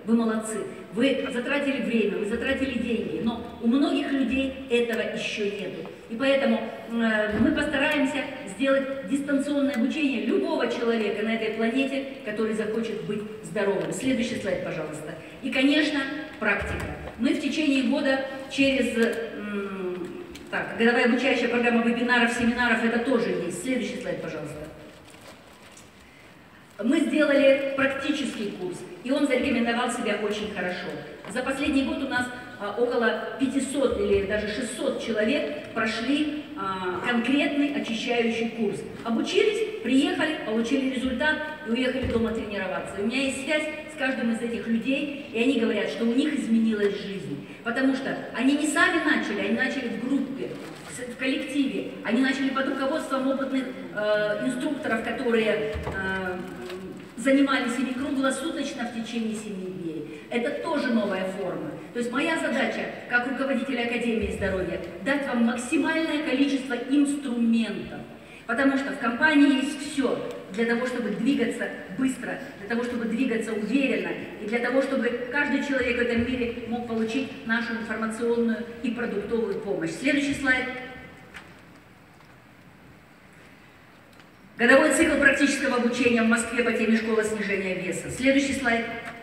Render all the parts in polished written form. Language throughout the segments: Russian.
вы молодцы. Вы затратили время, вы затратили деньги, но у многих людей этого еще нету. И поэтому мы постараемся сделать дистанционное обучение любого человека на этой планете, который захочет быть здоровым. Следующий слайд, пожалуйста. И, конечно, практика. Мы в течение года через годовая обучающая программа вебинаров, семинаров, это тоже есть. Следующий слайд, пожалуйста. Мы сделали практический курс, и он зарекомендовал себя очень хорошо. За последний год у нас около 500 или даже 600 человек прошли конкретный очищающий курс. Обучились, приехали, получили результат и уехали дома тренироваться. И у меня есть связь с каждым из этих людей, и они говорят, что у них изменилась жизнь. Потому что они не сами начали, они начали в группе, в коллективе. Они начали под руководством опытных инструкторов, которые занимались ими круглосуточно в течение 7 дней. Это тоже новая форма. То есть моя задача, как руководителя Академии здоровья, дать вам максимальное количество инструментов. Потому что в компании есть все для того, чтобы двигаться быстро, для того, чтобы двигаться уверенно, и для того, чтобы каждый человек в этом мире мог получить нашу информационную и продуктовую помощь. Следующий слайд. Годовой цикл практического обучения в Москве по теме «Школа снижения веса». Следующий слайд.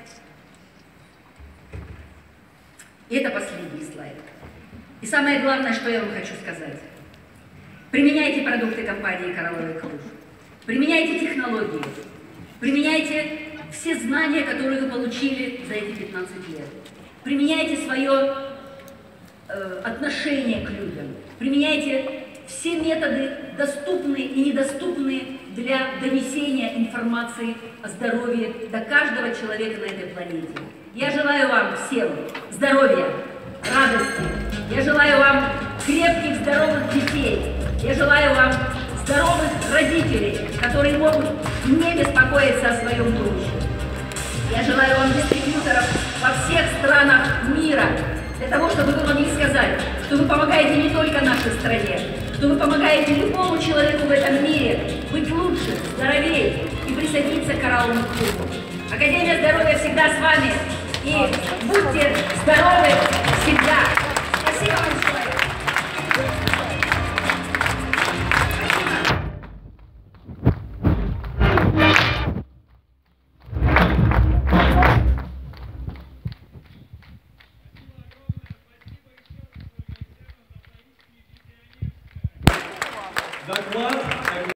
И это последний слайд. И самое главное, что я вам хочу сказать. Применяйте продукты компании «Коралловый клуб». Применяйте технологии. Применяйте все знания, которые вы получили за эти 15 лет. Применяйте свое отношение к людям. Применяйте все методы, доступные и недоступные для донесения информации о здоровье до каждого человека на этой планете. Я желаю вам всем здоровья, радости. Я желаю вам крепких, здоровых детей. Я желаю вам здоровых родителей, которые могут не беспокоиться о своем будущем. Я желаю вам дистрибьюторов во всех странах мира, для того, чтобы вы могли сказать, что вы помогаете не только нашей стране, что вы помогаете любому человеку в этом мире быть лучше, здоровее и присоединиться к Коралловому клубу. Академия здоровья всегда с вами. И будьте здоровы всегда!